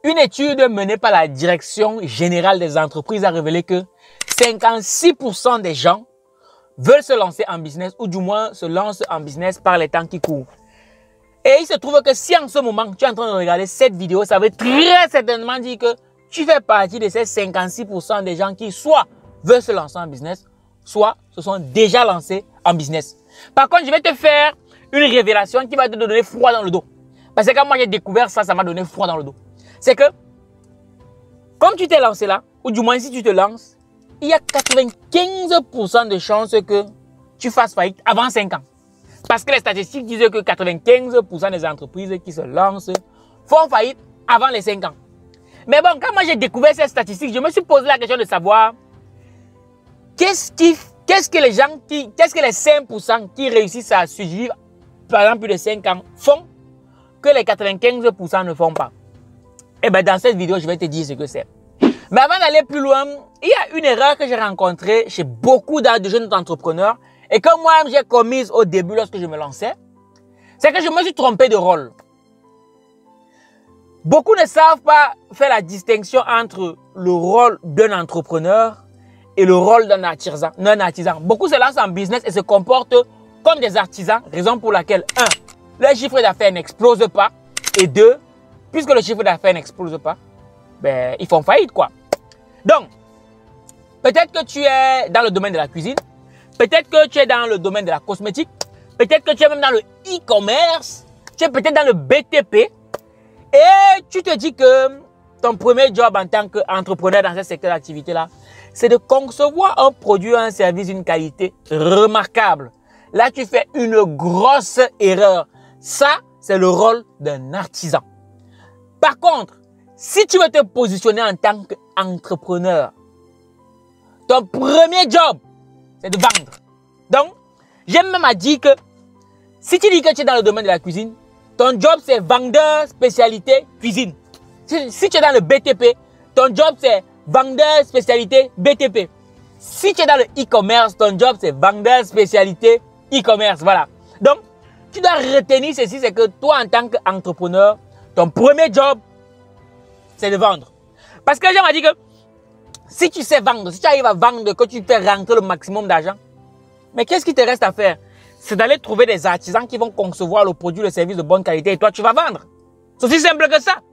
Une étude menée par la Direction générale des entreprises a révélé que 56% des gens veulent se lancer en business ou du moins se lancent en business par les temps qui courent. Et il se trouve que si en ce moment tu es en train de regarder cette vidéo, ça veut très certainement dire que tu fais partie de ces 56% des gens qui soit veulent se lancer en business, soit se sont déjà lancés en business. Par contre, je vais te faire une révélation qui va te donner froid dans le dos. Parce que quand moi j'ai découvert ça, ça m'a donné froid dans le dos. C'est que, comme tu t'es lancé là, ou du moins si tu te lances, il y a 95% de chances que tu fasses faillite avant 5 ans. Parce que les statistiques disent que 95% des entreprises qui se lancent font faillite avant les 5 ans. Mais bon, quand moi j'ai découvert ces statistiques, je me suis posé la question de savoir qu'est-ce que les 5% qui réussissent à survivre pendant plus de 5 ans font que les 95% ne font pas. Et bien dans cette vidéo, je vais te dire ce que c'est. Mais avant d'aller plus loin, il y a une erreur que j'ai rencontrée chez beaucoup de jeunes entrepreneurs et que moi j'ai commise au début lorsque je me lançais. C'est que je me suis trompé de rôle. Beaucoup ne savent pas faire la distinction entre le rôle d'un entrepreneur et le rôle d'un artisan. Beaucoup se lancent en business et se comportent comme des artisans, raison pour laquelle 1. Leur chiffre d'affaires n'explose pas et 2. Puisque le chiffre d'affaires n'explose pas, ben, ils font faillite, quoi. Donc, peut-être que tu es dans le domaine de la cuisine, peut-être que tu es dans le domaine de la cosmétique, peut-être que tu es même dans le e-commerce, tu es peut-être dans le BTP, et tu te dis que ton premier job en tant qu'entrepreneur dans ce secteur d'activité-là, c'est de concevoir un produit ou un service d'une qualité remarquable. Là, tu fais une grosse erreur. Ça, c'est le rôle d'un artisan. Par contre, si tu veux te positionner en tant qu'entrepreneur, ton premier job, c'est de vendre. Donc, j'aime même à dire que si tu dis que tu es dans le domaine de la cuisine, ton job, c'est vendeur spécialité cuisine. Si tu es dans le BTP, ton job, c'est vendeur spécialité BTP. Si tu es dans le e-commerce, ton job, c'est vendeur spécialité e-commerce. Voilà. Donc, tu dois retenir ceci, c'est que toi, en tant qu'entrepreneur, ton premier job, c'est de vendre. Parce que j'ai dit que si tu sais vendre, si tu arrives à vendre, que tu fais rentrer le maximum d'argent, mais qu'est-ce qui te reste à faire? C'est d'aller trouver des artisans qui vont concevoir le produit, le service de bonne qualité et toi, tu vas vendre. C'est aussi simple que ça.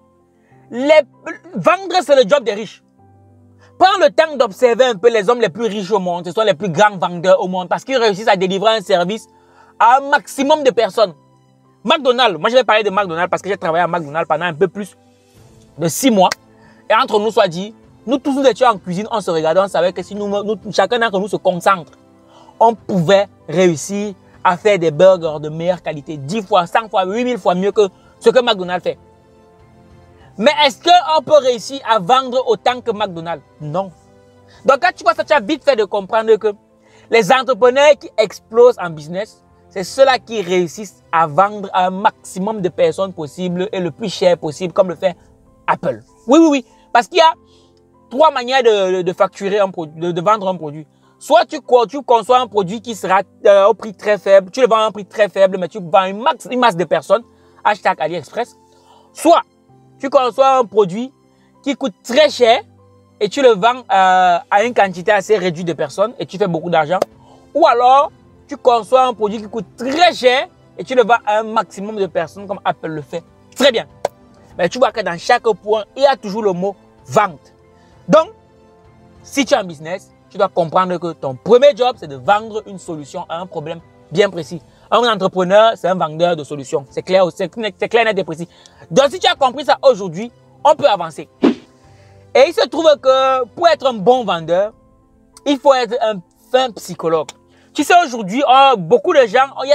Vendre, c'est le job des riches. Prends le temps d'observer un peu les hommes les plus riches au monde. Ce sont les plus grands vendeurs au monde parce qu'ils réussissent à délivrer un service à un maximum de personnes. McDonald's, moi je vais parler de McDonald's parce que j'ai travaillé à McDonald's pendant un peu plus de 6 mois. Et entre nous, soit dit, nous tous nous étions en cuisine, on se regardait, on savait que si chacun d'entre nous se concentre, on pouvait réussir à faire des burgers de meilleure qualité, 10 fois, 100 fois, 8000 fois mieux que ce que McDonald's fait. Mais est-ce qu'on peut réussir à vendre autant que McDonald's? Non. Donc quand tu vois ça, tu as vite fait de comprendre que les entrepreneurs qui explosent en business, c'est ceux-là qui réussissent à vendre à un maximum de personnes possible et le plus cher possible, comme le fait Apple. Oui. Parce qu'il y a 3 manières de facturer un produit, de vendre un produit. Soit tu conçois un produit qui sera au prix très faible, tu le vends à un prix très faible, mais tu vends une masse de personnes, hashtag AliExpress. Soit tu conçois un produit qui coûte très cher et tu le vends à une quantité assez réduite de personnes et tu fais beaucoup d'argent. Ou alors, tu conçois un produit qui coûte très cher et tu le vends à un maximum de personnes comme Apple le fait. Très bien. Mais tu vois que dans chaque point, il y a toujours le mot vente. Donc, si tu es en business, tu dois comprendre que ton premier job, c'est de vendre une solution à un problème bien précis. Un entrepreneur, c'est un vendeur de solutions. C'est clair, net et précis. Donc, si tu as compris ça aujourd'hui, on peut avancer. Et il se trouve que pour être un bon vendeur, il faut être un fin psychologue. Tu sais, aujourd'hui, beaucoup de gens, il y a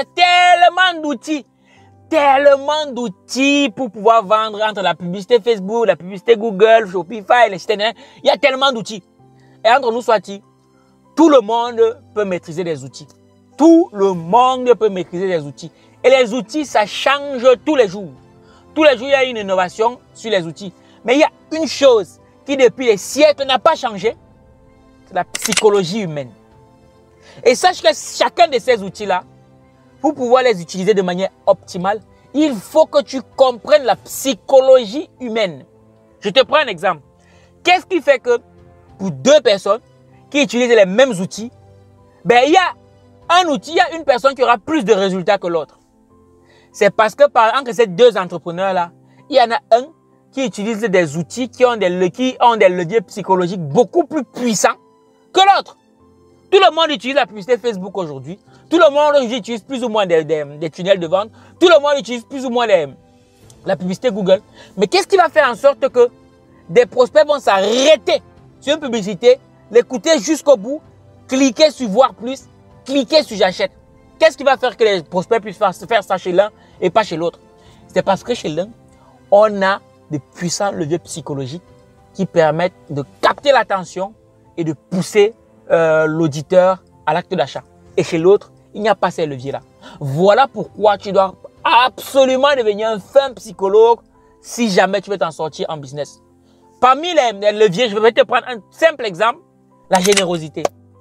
tellement d'outils pour pouvoir vendre entre la publicité Facebook, la publicité Google, Shopify, les sites. Il y a tellement d'outils. Et entre nous, soit-il, tout le monde peut maîtriser les outils. Tout le monde peut maîtriser les outils. Et les outils, ça change tous les jours. Tous les jours, il y a une innovation sur les outils. Mais il y a une chose qui, depuis des siècles, n'a pas changé. C'est la psychologie humaine. Et sache que chacun de ces outils-là, pour pouvoir les utiliser de manière optimale, il faut que tu comprennes la psychologie humaine. Je te prends un exemple. Qu'est-ce qui fait que pour deux personnes qui utilisent les mêmes outils, ben, il y a un outil, il y a une personne qui aura plus de résultats que l'autre. C'est parce que entre ces deux entrepreneurs-là, il y en a un qui utilise des outils qui ont des leviers psychologiques beaucoup plus puissants que l'autre. Tout le monde utilise la publicité Facebook aujourd'hui. Tout le monde utilise plus ou moins des tunnels de vente. Tout le monde utilise plus ou moins la publicité Google. Mais qu'est-ce qui va faire en sorte que des prospects vont s'arrêter sur une publicité, l'écouter jusqu'au bout, cliquer sur voir plus, cliquer sur j'achète? Qu'est-ce qui va faire que les prospects puissent faire ça chez l'un et pas chez l'autre? C'est parce que chez l'un, on a de puissants leviers psychologiques qui permettent de capter l'attention et de pousser l'auditeur à l'acte d'achat. Et chez l'autre, il n'y a pas ces leviers-là. Voilà pourquoi tu dois absolument devenir un fin psychologue si jamais tu veux t'en sortir en business. Parmi les leviers, je vais te prendre un simple exemple, la générosité.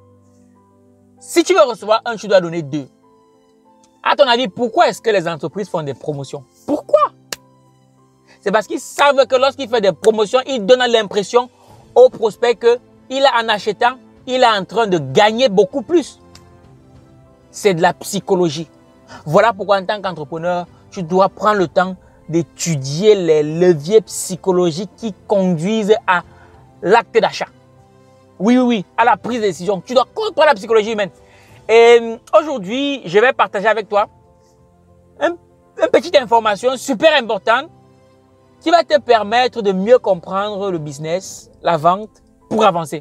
Si tu veux recevoir un, tu dois donner deux. À ton avis, pourquoi est-ce que les entreprises font des promotions? Pourquoi? C'est parce qu'ils savent que lorsqu'ils font des promotions, ils donnent l'impression au prospect qu'il en achetant, il est en train de gagner beaucoup plus. C'est de la psychologie. Voilà pourquoi en tant qu'entrepreneur, tu dois prendre le temps d'étudier les leviers psychologiques qui conduisent à l'acte d'achat. Oui, à la prise de décision. Tu dois comprendre la psychologie humaine. Et aujourd'hui, je vais partager avec toi une petite information super importante qui va te permettre de mieux comprendre le business, la vente, pour avancer.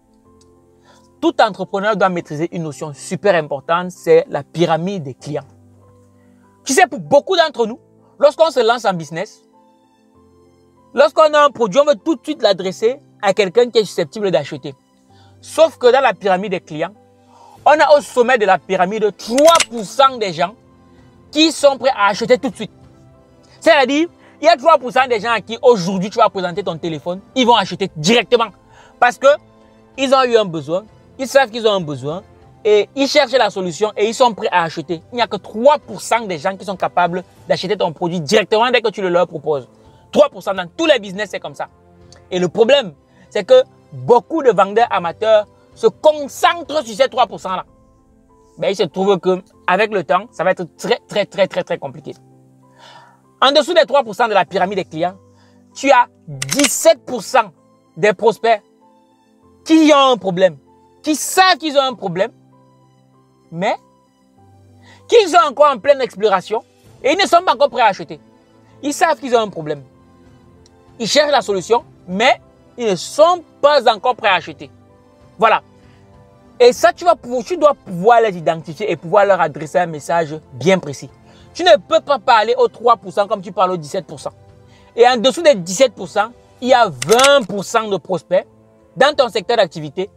Tout entrepreneur doit maîtriser une notion super importante, c'est la pyramide des clients. Tu sais, pour beaucoup d'entre nous, lorsqu'on se lance en business, lorsqu'on a un produit, on veut tout de suite l'adresser à quelqu'un qui est susceptible d'acheter. Sauf que dans la pyramide des clients, on a au sommet de la pyramide 3% des gens qui sont prêts à acheter tout de suite. C'est-à-dire, il y a 3% des gens à qui aujourd'hui tu vas présenter ton téléphone, ils vont acheter directement. Parce que ils ont eu un besoin, ils savent qu'ils ont un besoin et ils cherchent la solution et ils sont prêts à acheter. Il n'y a que 3% des gens qui sont capables d'acheter ton produit directement dès que tu le leur proposes. 3% dans tous les business, c'est comme ça. Et le problème, c'est que beaucoup de vendeurs amateurs se concentrent sur ces 3%-là. Mais il se trouve qu'avec le temps, ça va être très compliqué. En dessous des 3% de la pyramide des clients, tu as 17% des prospects qui ont un problème, qui savent qu'ils ont un problème, mais qu'ils sont encore en pleine exploration et ils ne sont pas encore prêts à acheter. Ils savent qu'ils ont un problème. Ils cherchent la solution, mais ils ne sont pas encore prêts à acheter. Voilà. Et ça, tu dois pouvoir les identifier et pouvoir leur adresser un message bien précis. Tu ne peux pas parler aux 3% comme tu parles aux 17%. Et en dessous des 17%, il y a 20% de prospects dans ton secteur d'activité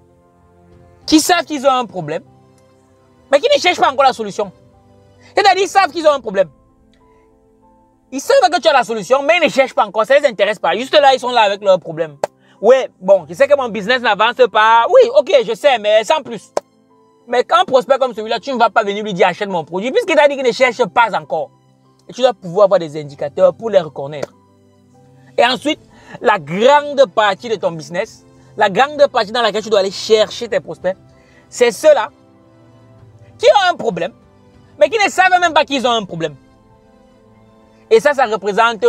qui savent qu'ils ont un problème, mais qui ne cherchent pas encore la solution. C'est-à-dire, ils savent qu'ils ont un problème. Ils savent que tu as la solution, mais ils ne cherchent pas encore. Ça ne les intéresse pas. Juste là, ils sont là avec leurs problèmes. Oui, bon, je sais que mon business n'avance pas. Oui, ok, je sais, mais sans plus. Mais quand un prospect comme celui-là, tu ne vas pas venir lui dire achète mon produit, puisqu'il t'a dit qu'il ne cherche pas encore. Et tu dois pouvoir avoir des indicateurs pour les reconnaître. Et ensuite, la grande partie de ton business, la grande partie dans laquelle tu dois aller chercher tes prospects, c'est ceux-là qui ont un problème, mais qui ne savent même pas qu'ils ont un problème. Et ça représente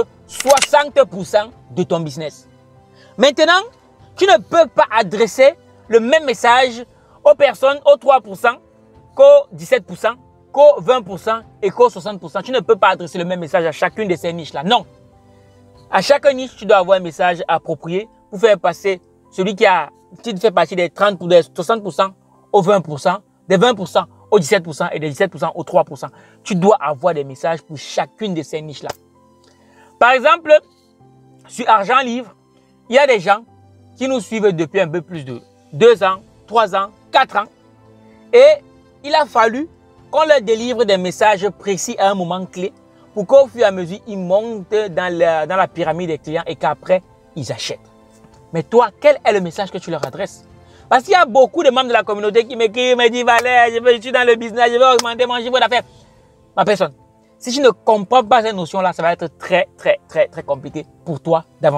60% de ton business. Maintenant, tu ne peux pas adresser le même message aux personnes, aux 3%, qu'aux 17%, qu'aux 20% et qu'aux 60%. Tu ne peux pas adresser le même message à chacune de ces niches-là. Non. À chaque niche, tu dois avoir un message approprié pour faire passer celui qui fait partie des 30 ou des 60% aux 20%, des 20% aux 17% et des 17% aux 3%. Tu dois avoir des messages pour chacune de ces niches-là. Par exemple, sur Argent Livre, il y a des gens qui nous suivent depuis un peu plus de 2 ans, 3 ans, 4 ans. Et il a fallu qu'on leur délivre des messages précis à un moment clé pour qu'au fur et à mesure, ils montent dans la pyramide des clients et qu'après, ils achètent. Mais toi, quel est le message que tu leur adresses? Parce qu'il y a beaucoup de membres de la communauté qui m'écrivent, me disent, Valère, je suis dans le business, je veux augmenter mon chiffre d'affaires. Ma personne, si tu ne comprends pas ces notions-là, ça va être très compliqué pour toi d'avancer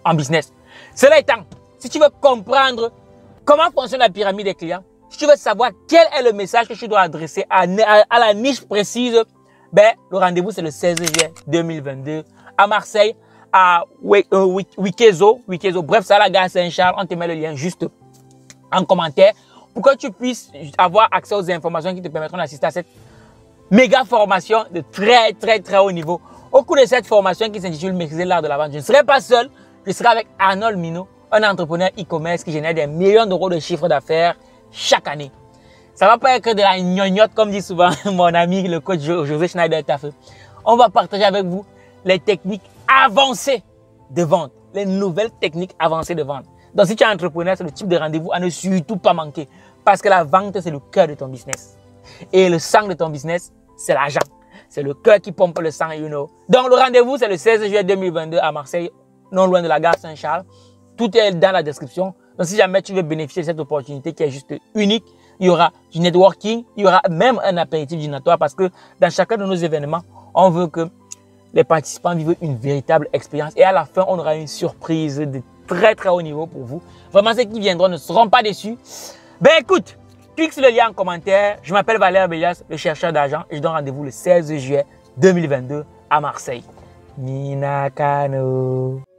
en business. Cela étant, si tu veux comprendre comment fonctionne la pyramide des clients, si tu veux savoir quel est le message que tu dois adresser à la niche précise, ben, le rendez-vous, c'est le 16 juillet 2022 à Marseille, à Wikezo. Bref, c'est à la gare Saint-Charles. On te met le lien juste en commentaire pour que tu puisses avoir accès aux informations qui te permettront d'assister à cette méga formation de très haut niveau. Au cours de cette formation qui s'intitule Maîtriser l'art de la vente, je ne serai pas seul, je serai avec Arnold Minot, un entrepreneur e-commerce qui génère des millions d'euros de chiffre d'affaires chaque année. Ça ne va pas être que de la gnognotte, comme dit souvent mon ami, le coach José Schneider-Taffe. On va partager avec vous les techniques avancées de vente, les nouvelles techniques avancées de vente. Donc, si tu es entrepreneur, c'est le type de rendez-vous à ne surtout pas manquer. Parce que la vente, c'est le cœur de ton business. Et le sang de ton business, c'est l'argent. C'est le cœur qui pompe le sang, you know. Donc, le rendez-vous, c'est le 16 juillet 2022 à Marseille, non loin de la gare Saint-Charles. Tout est dans la description. Donc, si jamais tu veux bénéficier de cette opportunité qui est juste unique, il y aura du networking, il y aura même un apéritif dînatoire parce que dans chacun de nos événements, on veut que les participants vivent une véritable expérience. Et à la fin, on aura une surprise de très haut niveau pour vous. Vraiment, ceux qui viendront ne seront pas déçus. Ben écoute, clique sur le lien en commentaire. Je m'appelle Valère Bélias, le chercheur d'argent, et je donne rendez-vous le 16 juillet 2022 à Marseille. Minakano.